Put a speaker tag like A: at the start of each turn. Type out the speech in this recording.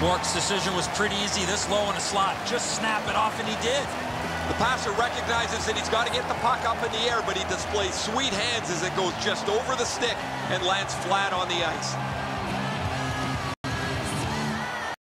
A: Bourque's decision was pretty easy. This low in a slot, just snap it off, and he did.
B: The passer recognizes that he's got to get the puck up in the air, but he displays sweet hands as it goes just over the stick and lands flat on the ice.